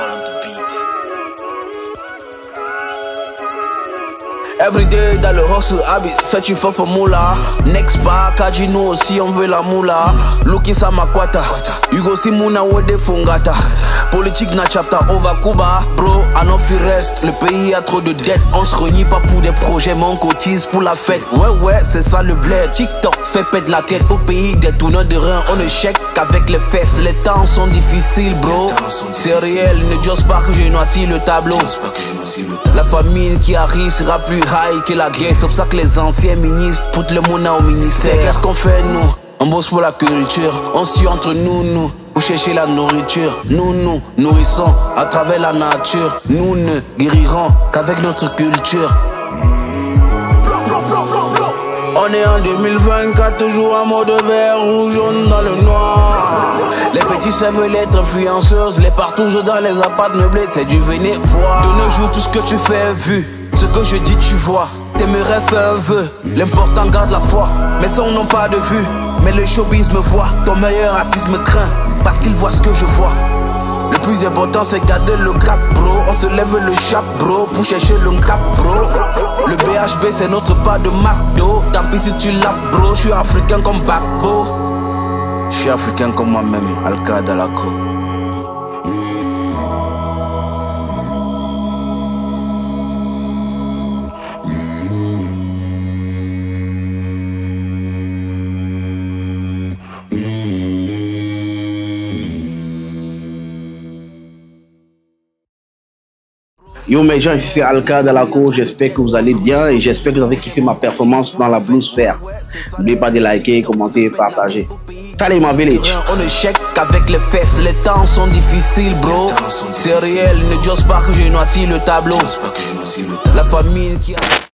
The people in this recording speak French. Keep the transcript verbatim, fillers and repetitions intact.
Every day dans le hustle habit, searching for formula. Next bar, Kajino aussi on veut la moula. Looking sa makwata, Hugo Simuna Wode Fungata. Politique na chapter over Cuba. Bro, I know fi reste, le pays a trop de dettes. On se renie pas pour des projets, mais on cotise pour la fête. Ouais ouais, c'est ça le bled. TikTok fait pète la tête au pays des tourneurs de reins. On ne check qu'avec les fesses, les temps sont difficiles bro. C'est réel, ne j'ose pas que j'ai noirci le tableau. La famine qui arrive sera plus high que la guerre. C'est pour ça que les anciens ministres poutent le monde au ministère. Qu'est-ce qu'on fait nous? On bosse pour la culture. On suit entre nous, nous pour chercher la nourriture. Nous, nous nourrissons à travers la nature. Nous ne guérirons qu'avec notre culture. On est en deux mille vingt-quatre, toujours en mode vert, rouge, jaune dans le noir. Les petits savent l'être influenceuses, les partent toujours dans les apparts meublés, c'est du venez voir. De nos jours, tout ce que tu fais vu, ce que je dis tu vois. T'aimerais faire un vœu, l'important garde la foi. Mes sons n'ont pas de vue, mais le showbiz me voit. Ton meilleur artiste me craint, parce qu'il voit ce que je vois. Le plus important c'est garder le cap bro. On se lève le chap bro pour chercher le cap bro. Le B H B c'est notre pas de McDo. Tant pis si tu l'as bro. Je suis africain comme Bakbo. Je suis africain comme moi-même, Alka Dalako. Yo mes gens, ici c'est Alka Dalako, j'espère que vous allez bien et j'espère que vous avez kiffé ma performance dans la bluesphère. N'oubliez pas de liker, commenter et partager. Salut ma village. On ne check qu'avec les fesses, les temps sont difficiles bro. C'est réel, ne j'ose pas que j'ai noirci le tableau. La famine qui a...